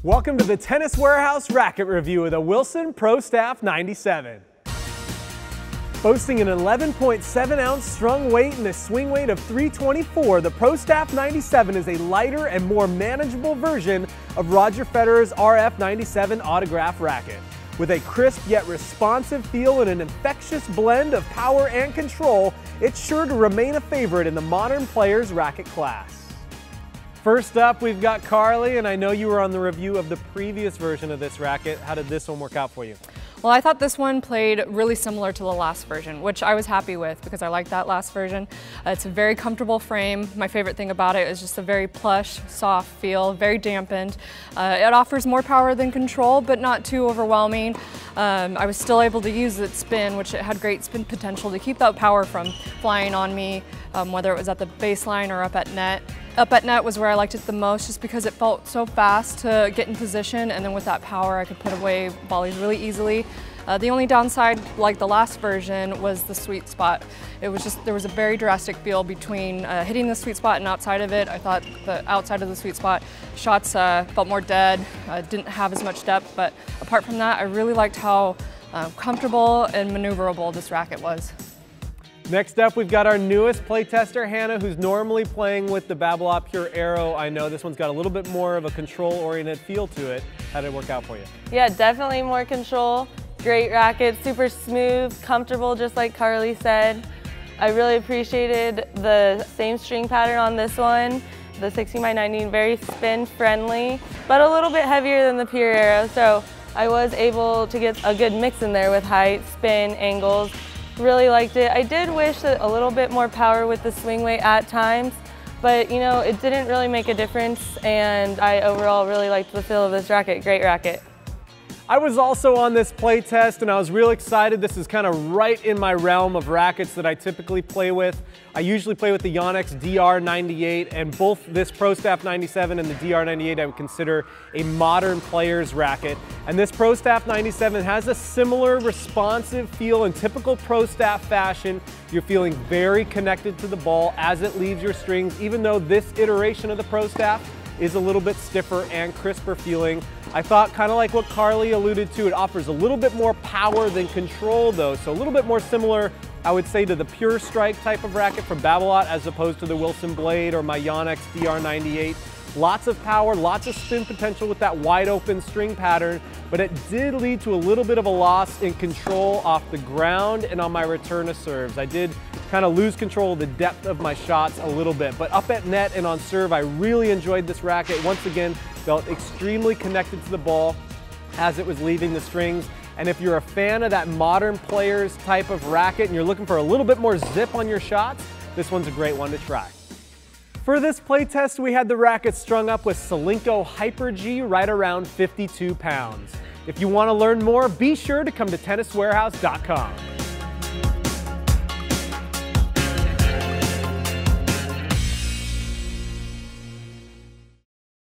Welcome to the Tennis Warehouse Racket Review of the Wilson Pro Staff 97. Boasting an 11.7-ounce strung weight and a swing weight of 324, the Pro Staff 97 is a lighter and more manageable version of Roger Federer's RF 97 autograph racket. With a crisp yet responsive feel and an infectious blend of power and control, it's sure to remain a favorite in the modern player's racket class. First up, we've got Carly, and I know you were on the review of the previous version of this racket. How did this one work out for you? Well, I thought this one played really similar to the last version, which I was happy with because I liked that last version. It's a very comfortable frame. My favorite thing about it is just a very plush, soft feel, very dampened. It offers more power than control, but not too overwhelming. I was still able to use its spin, which it had great spin potential to keep that power from flying on me, whether it was at the baseline or up at net. Up at net was where I liked it the most just because it felt so fast to get in position, and then with that power I could put away volleys really easily. The only downside, like the last version, was the sweet spot. It was just, there was a very drastic feel between hitting the sweet spot and outside of it. I thought the outside of the sweet spot shots felt more dead, didn't have as much depth, but apart from that I really liked how comfortable and maneuverable this racket was. Next up, we've got our newest playtester, Hannah, who's normally playing with the Babolat Pure Aero. I know this one's got a little bit more of a control-oriented feel to it. How did it work out for you? Yeah, definitely more control. Great racket, super smooth, comfortable, just like Carly said. I really appreciated the same string pattern on this one. The 16x90, very spin-friendly, but a little bit heavier than the Pure Aero, so I was able to get a good mix in there with height, spin, angles. Really liked it. I did wish that a little bit more power with the swing weight at times, but you know, it didn't really make a difference, and I overall really liked the feel of this racket. Great racket. I was also on this play test and I was real excited. This is kind of right in my realm of rackets that I typically play with. I usually play with the Yonex DR98, and both this Pro Staff 97 and the DR98 I would consider a modern player's racket. And this Pro Staff 97 has a similar responsive feel in typical Pro Staff fashion. You're feeling very connected to the ball as it leaves your strings, even though this iteration of the Pro Staff is a little bit stiffer and crisper feeling. I thought, kind of like what Carly alluded to, it offers a little bit more power than control though, so a little bit more similar, I would say, to the Pure Strike type of racket from Babolat as opposed to the Wilson Blade or my Yonex DR98. Lots of power, lots of spin potential with that wide open string pattern, but it did lead to a little bit of a loss in control off the ground and on my return of serves. I did kind of lose control of the depth of my shots a little bit, but up at net and on serve, I really enjoyed this racket. Once again, felt extremely connected to the ball as it was leaving the strings. And if you're a fan of that modern players type of racket and you're looking for a little bit more zip on your shots, this one's a great one to try. For this playtest, we had the racket strung up with Solinco Hyper G right around 52 pounds. If you want to learn more, be sure to come to tenniswarehouse.com.